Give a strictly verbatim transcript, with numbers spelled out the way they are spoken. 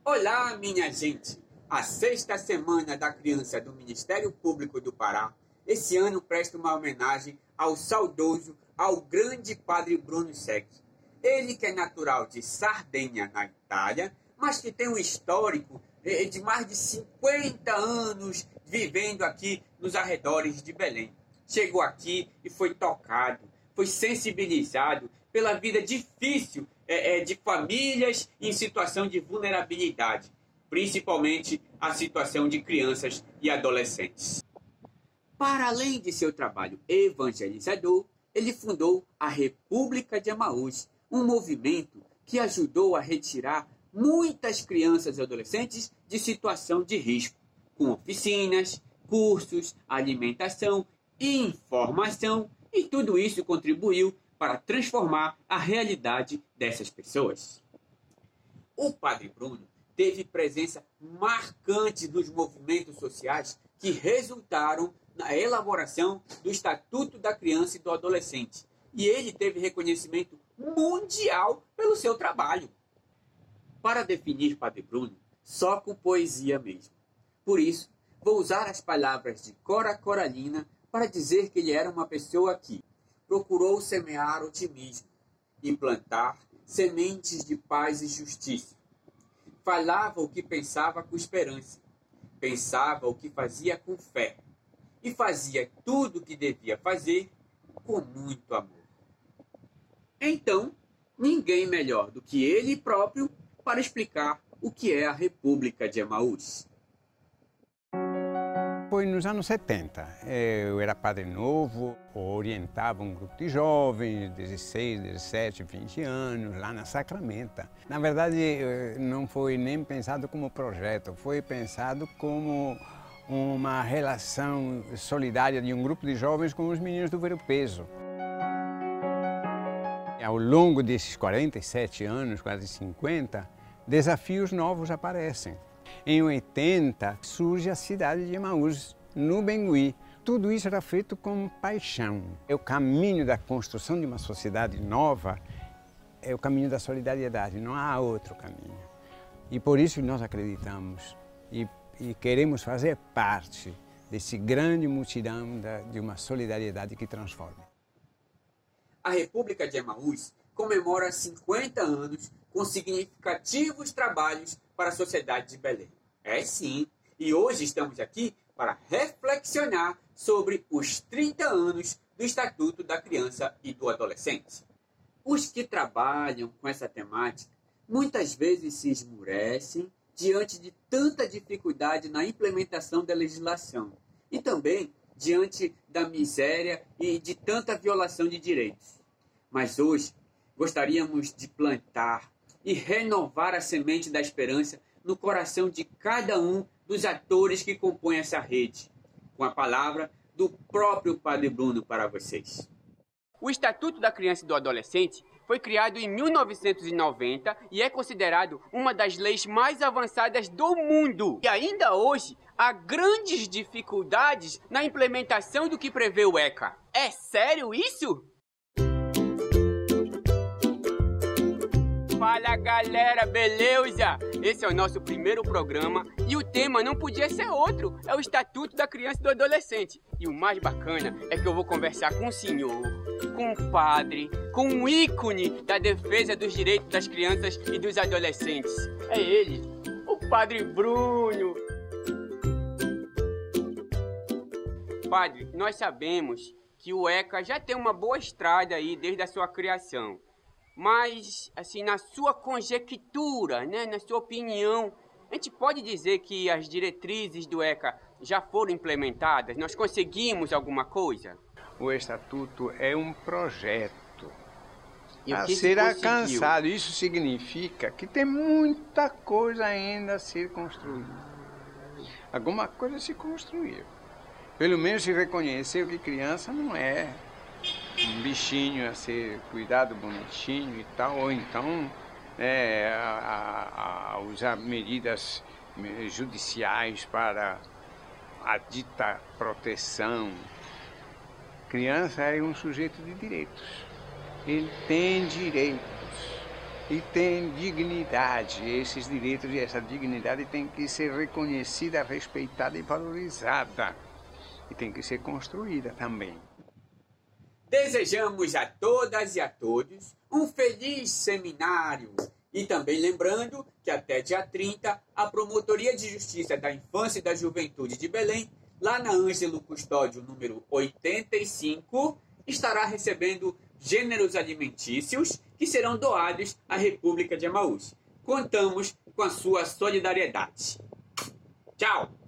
Olá, minha gente! A sexta semana da criança do Ministério Público do Pará, esse ano presta uma homenagem ao saudoso, ao grande padre Bruno Secchi. Ele que é natural de Sardenha, na Itália, mas que tem um histórico de mais de cinquenta anos vivendo aqui nos arredores de Belém. Chegou aqui e foi tocado, foi sensibilizado pela vida difícil é, é, de famílias em situação de vulnerabilidade, principalmente a situação de crianças e adolescentes. Para além de seu trabalho evangelizador, ele fundou a República de Emaús, um movimento que ajudou a retirar muitas crianças e adolescentes de situação de risco, com oficinas, cursos, alimentação, informação, e tudo isso contribuiu para transformar a realidade dessas pessoas. O Padre Bruno teve presença marcante nos movimentos sociais que resultaram na elaboração do Estatuto da Criança e do Adolescente. E ele teve reconhecimento mundial pelo seu trabalho. Para definir Padre Bruno, só com poesia mesmo. Por isso, vou usar as palavras de Cora Coralina para dizer que ele era uma pessoa que procurou semear otimismo e plantar sementes de paz e justiça. Falava o que pensava com esperança, pensava o que fazia com fé e fazia tudo o que devia fazer com muito amor. Então, ninguém melhor do que ele próprio para explicar o que é a República de Emaús. Foi nos anos setenta. Eu era padre novo, orientava um grupo de jovens, dezesseis, dezessete, vinte anos, lá na Sacramenta. Na verdade, não foi nem pensado como projeto, foi pensado como uma relação solidária de um grupo de jovens com os meninos do Ver Peso. Ao longo desses quarenta e sete anos, quase cinquenta, desafios novos aparecem. Em oitenta, surge a cidade de Emaús, no Bengui. Tudo isso era feito com paixão. É o caminho da construção de uma sociedade nova, é o caminho da solidariedade, não há outro caminho. E por isso nós acreditamos e, e queremos fazer parte desse grande multidão da, de uma solidariedade que transforma. A República de Emaús comemora cinquenta anos com significativos trabalhos para a sociedade de Belém. É sim, e hoje estamos aqui para reflexionar sobre os trinta anos do Estatuto da Criança e do Adolescente. Os que trabalham com essa temática muitas vezes se esmurecem diante de tanta dificuldade na implementação da legislação e também diante da miséria e de tanta violação de direitos. Mas hoje gostaríamos de plantar e renovar a semente da esperança no coração de cada um dos atores que compõem essa rede, com a palavra do próprio Padre Bruno para vocês. O Estatuto da Criança e do Adolescente foi criado em mil novecentos e noventa e é considerado uma das leis mais avançadas do mundo. E ainda hoje, há grandes dificuldades na implementação do que prevê o ECA. É sério isso? Fala galera, beleza? Esse é o nosso primeiro programa e o tema não podia ser outro, é o Estatuto da Criança e do Adolescente. E o mais bacana é que eu vou conversar com o senhor, com o padre, com um ícone da defesa dos direitos das crianças e dos adolescentes. É ele, o Padre Bruno. Padre, nós sabemos que o ECA já tem uma boa estrada aí desde a sua criação. Mas, assim, na sua conjectura, né, na sua opinião, a gente pode dizer que as diretrizes do ECA já foram implementadas? Nós conseguimos alguma coisa? O Estatuto é um projeto e a que ser se alcançado. Isso significa que tem muita coisa ainda a ser construída. Alguma coisa se construiu. Pelo menos se reconheceu que criança não é um bichinho a ser cuidado bonitinho e tal, ou então é, a, a, a usar medidas judiciais para a dita proteção. Criança é um sujeito de direitos, ele tem direitos e tem dignidade. Esses direitos e essa dignidade tem que ser reconhecida, respeitada e valorizada. E tem que ser construída também. Desejamos a todas e a todos um feliz seminário. E também lembrando que até dia trinta, a Promotoria de Justiça da Infância e da Juventude de Belém, lá na Ângelo Custódio número oitenta e cinco, estará recebendo gêneros alimentícios que serão doados à República de Emaús. Contamos com a sua solidariedade. Tchau!